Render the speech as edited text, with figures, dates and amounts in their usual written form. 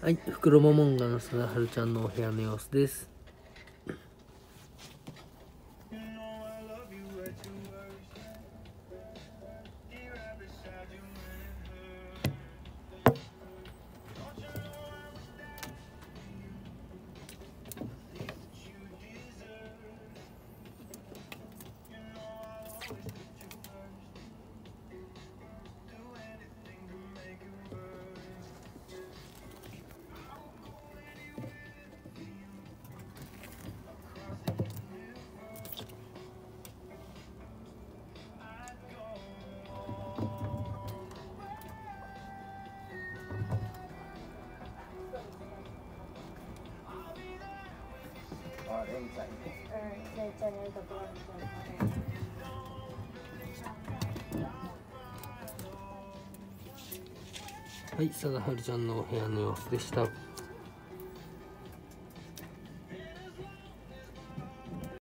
はい、袋モモンガの貞治ちゃんのお部屋の様子です。はい、貞治ちゃんのお部屋の様子でした。